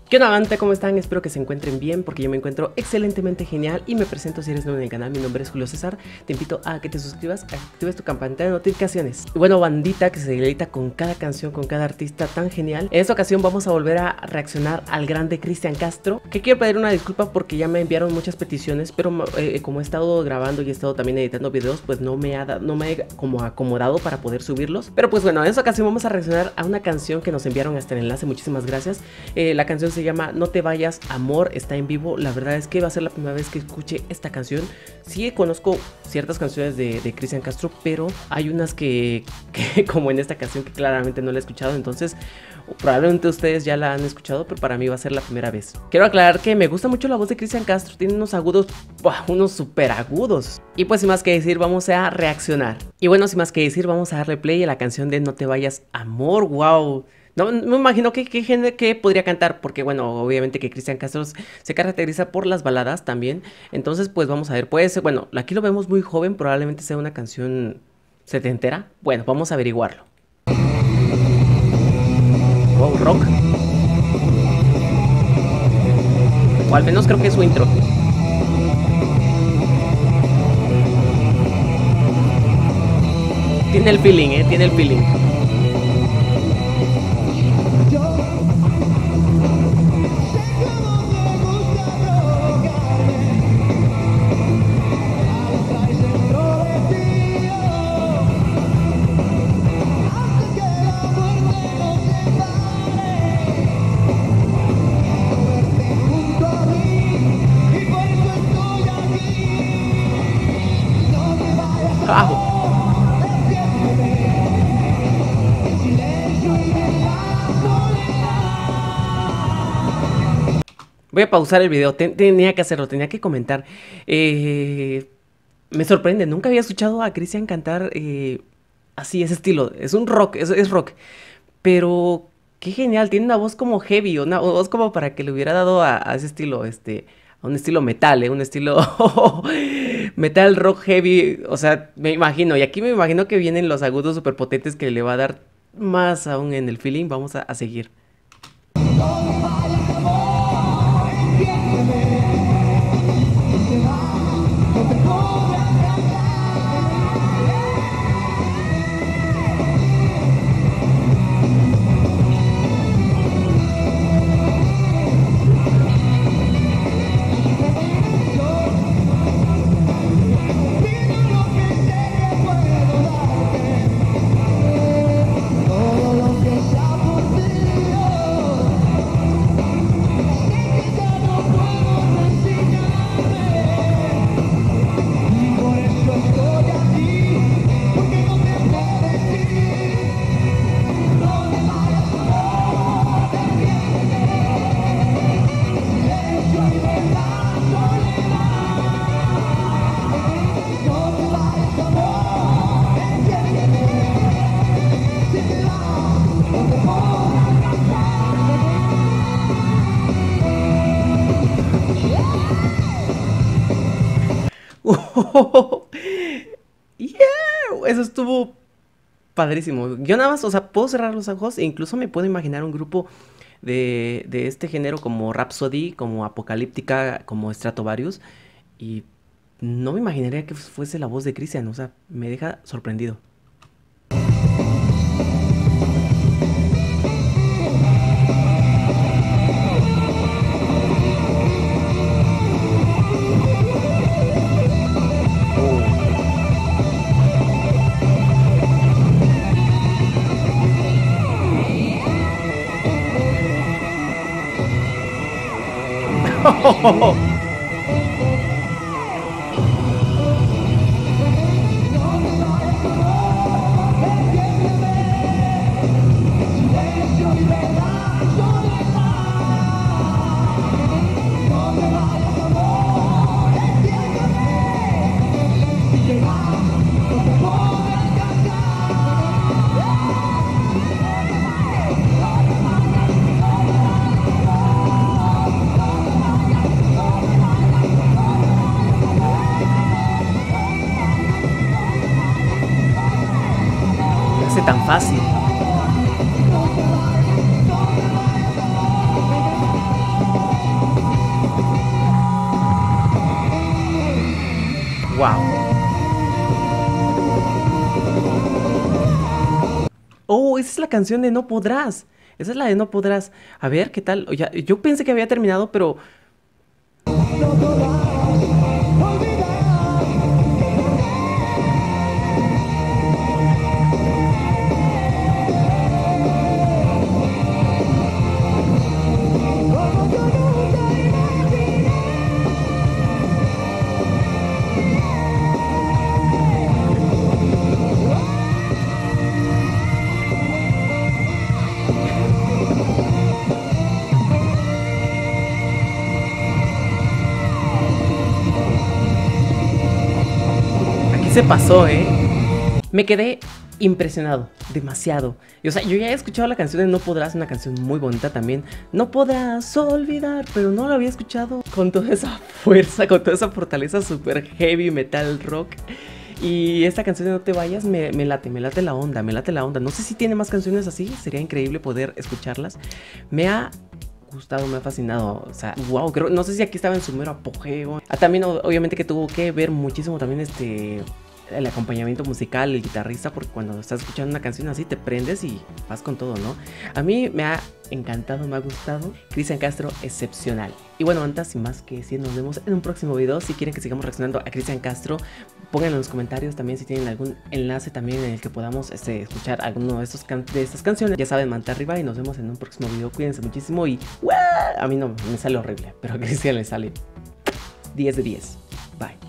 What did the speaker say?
¿Qué onda, banda? ¿Cómo están? Espero que se encuentren bien porque yo me encuentro excelentemente genial y me presento si eres nuevo en el canal. Mi nombre es Julio César. Te invito a que te suscribas, actives tu campanita de notificaciones. Y bueno, bandita que se deleita con cada canción, con cada artista tan genial. En esta ocasión vamos a volver a reaccionar al grande Cristian Castro, que quiero pedir una disculpa porque ya me enviaron muchas peticiones, pero como he estado grabando y he estado también editando videos, pues no me he como acomodado para poder subirlos. Pero pues bueno, en esta ocasión vamos a reaccionar a una canción que nos enviaron hasta el enlace. Muchísimas gracias. La canción se llama No te vayas, amor, está en vivo. La verdad es que va a ser la primera vez que escuche esta canción. Sí conozco ciertas canciones de Cristian Castro, pero hay unas que como en esta canción, que claramente no la he escuchado. Entonces probablemente ustedes ya la han escuchado, pero para mí va a ser la primera vez. Quiero aclarar que me gusta mucho la voz de Cristian Castro. Tiene unos agudos, unos super agudos. Y pues sin más que decir, vamos a reaccionar. Y bueno, sin más que decir, vamos a darle play a la canción de No te vayas, amor. Wow. No me imagino que podría cantar, porque bueno, obviamente que Cristian Castro se caracteriza por las baladas también. Entonces pues vamos a ver, puede ser, bueno, aquí lo vemos muy joven, probablemente sea una canción setentera. Bueno, vamos a averiguarlo. Wow, rock. O al menos creo que es su intro. Tiene el feeling, tiene el feeling. Voy a pausar el video, tenía que hacerlo, tenía que comentar. Me sorprende, nunca había escuchado a Cristian cantar así, ese estilo. Es un rock, es rock. Pero qué genial, tiene una voz como heavy, una voz como para que le hubiera dado a ese estilo, a un estilo metal, un estilo metal rock heavy. O sea, me imagino, y aquí me imagino que vienen los agudos super potentes que le va a dar más aún en el feeling. Vamos a seguir. Yeah, eso estuvo padrísimo. Yo nada más, o sea, puedo cerrar los ojos e incluso me puedo imaginar un grupo de este género como Rhapsody, como Apocalíptica, como Stratovarius. Y no me imaginaría que fuese la voz de Cristian, o sea, me deja sorprendido. Tan fácil. Wow. Oh, esa es la canción de No Podrás. Esa es la de No Podrás. A ver, ¿qué tal? Ya, yo pensé que había terminado, pero... Aquí se pasó, ¿eh? Me quedé impresionado, demasiado. Y, o sea, yo ya he escuchado la canción de No Podrás, una canción muy bonita también. No podrás olvidar, pero no la había escuchado con toda esa fuerza, con toda esa fortaleza super heavy metal rock. Y esta canción de No Te Vayas me late la onda, me late la onda. No sé si tiene más canciones así, sería increíble poder escucharlas. Me ha gustado, me ha fascinado, o sea, wow, creo, no sé si aquí estaba en su mero apogeo. También obviamente que tuvo que ver muchísimo también el acompañamiento musical, el guitarrista, porque cuando estás escuchando una canción así te prendes y vas con todo, ¿no? A mí me ha encantado, me ha gustado. Cristian Castro, excepcional. Y bueno, antes, sin más que decir, nos vemos en un próximo video. Si quieren que sigamos reaccionando a Cristian Castro, pónganlo en los comentarios también si tienen algún enlace también en el que podamos escuchar alguno de estas canciones. Ya saben, manta arriba y nos vemos en un próximo video. Cuídense muchísimo y ¡uah! A mí no me sale horrible, pero a Cristian le sale 10 de 10. Bye.